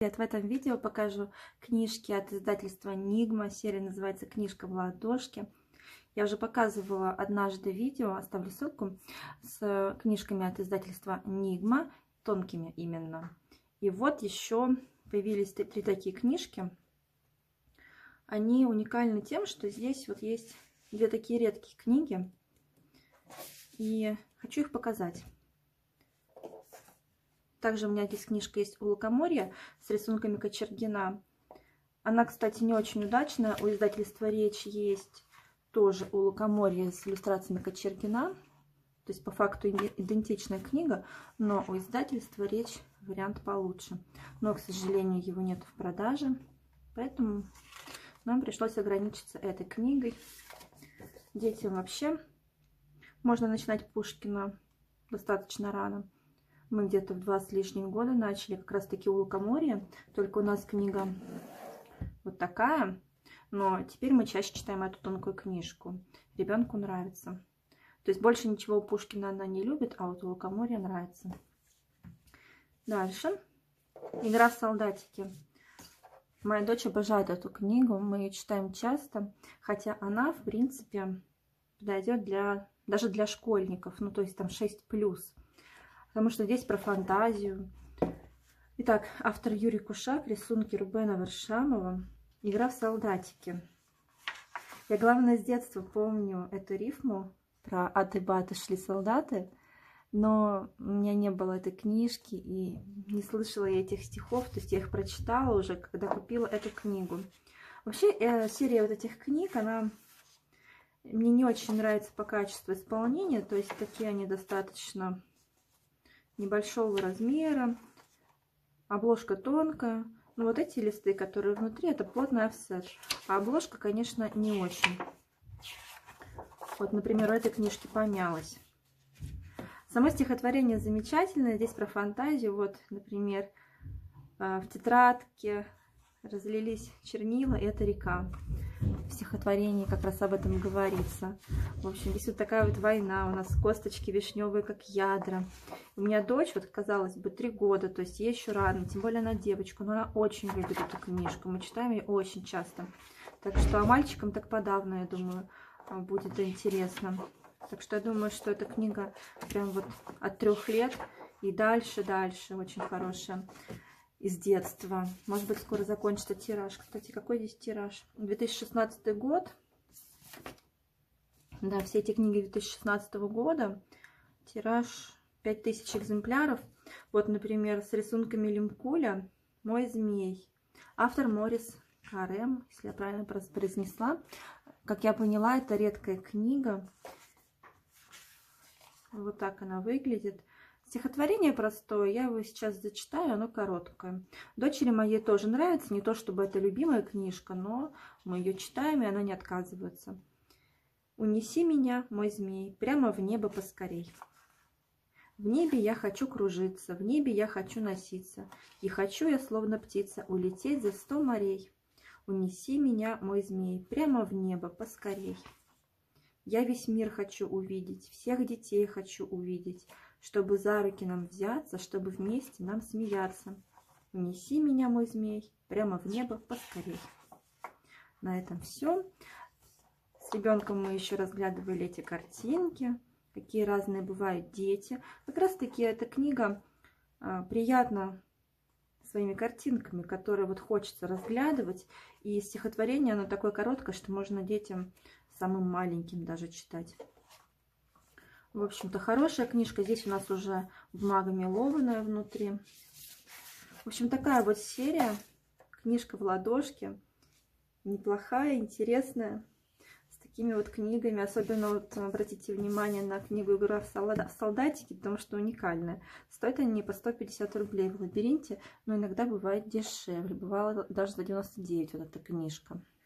В этом видео покажу книжки от издательства Нигма. Серия называется «Книжка в ладошке». Я уже показывала однажды видео, оставлю ссылку, с книжками от издательства Нигма, тонкими именно. И вот еще появились три такие книжки. Они уникальны тем, что здесь вот есть две такие редкие книги. И хочу их показать. Также у меня здесь книжка есть «У лукоморья» с рисунками Кочергина. Она, кстати, не очень удачная. У издательства «Речь» есть тоже «У лукоморья» с иллюстрациями Кочергина. То есть по факту идентичная книга, но у издательства «Речь» вариант получше. Но, к сожалению, его нет в продаже, поэтому нам пришлось ограничиться этой книгой. Детям вообще можно начинать Пушкина достаточно рано. Мы где-то в 2 с лишним года начали как раз-таки «У лукоморья». Только у нас книга вот такая. Но теперь мы чаще читаем эту тонкую книжку. Ребенку нравится. То есть больше ничего у Пушкина она не любит, а вот «У лукоморья» нравится. Дальше. «Игра в солдатики». Моя дочь обожает эту книгу. Мы ее читаем часто. Хотя она, в принципе, подойдет даже для школьников. Ну, то есть там 6+. Потому что здесь про фантазию. Итак, автор Юрий Кушак, рисунки Рубена Варшамова. «Игра в солдатики». Я, главное, с детства помню эту рифму про «аты-баты шли солдаты», но у меня не было этой книжки и не слышала я этих стихов, то есть я их прочитала уже, когда купила эту книгу. Вообще, серия вот этих книг, она мне не очень нравится по качеству исполнения, то есть такие они достаточно небольшого размера, обложка тонкая. Но вот эти листы, которые внутри, это плотный офсет. А обложка, конечно, не очень. Вот, например, у этой книжки помялась. Само стихотворение замечательное. Здесь про фантазию. Вот, например, в тетрадке разлились чернила, и это река. В стихотворении как раз об этом говорится. В общем, здесь вот такая вот война. У нас косточки вишневые, как ядра. У меня дочь, вот, казалось бы, 3 года, то есть ей еще рано, тем более она девочка, но она очень любит эту книжку. Мы читаем ее очень часто. Так что, а мальчикам так подавно, я думаю, будет интересно. Так что я думаю, что эта книга прям вот от 3 лет и дальше, очень хорошая. Из детства. Может быть, скоро закончится тираж. Кстати, какой здесь тираж? 2016 год. Да, все эти книги 2016 года. Тираж 5000 экземпляров. Вот, например, с рисунками Лемкуля «Мой змей». Автор Морис Карем, если я правильно произнесла. Как я поняла, это редкая книга. Вот так она выглядит. Стихотворение простое, я его сейчас зачитаю, оно короткое. Дочери моей тоже нравится, не то чтобы это любимая книжка, но мы ее читаем, и она не отказывается. «Унеси меня, мой змей, прямо в небо поскорей. В небе я хочу кружиться, в небе я хочу носиться, и хочу я, словно птица, улететь за 100 морей. Унеси меня, мой змей, прямо в небо поскорей. Я весь мир хочу увидеть, всех детей хочу увидеть, чтобы за руки нам взяться, чтобы вместе нам смеяться. Унеси меня, мой змей, прямо в небо поскорей». На этом все. С ребенком мы еще разглядывали эти картинки, какие разные бывают дети. Как раз таки эта книга приятна своими картинками, которые вот хочется разглядывать. И стихотворение, оно такое короткое, что можно детям самым маленьким даже читать. В общем-то, хорошая книжка. Здесь у нас уже бумага мелованная внутри. В общем, такая вот серия. Книжка в ладошке. Неплохая, интересная. С такими вот книгами. Особенно вот обратите внимание на книгу «Игра в солдатики», потому что уникальная. Стоят они по 150 рублей в Лабиринте, но иногда бывает дешевле. Бывало даже за 99 вот эта книжка.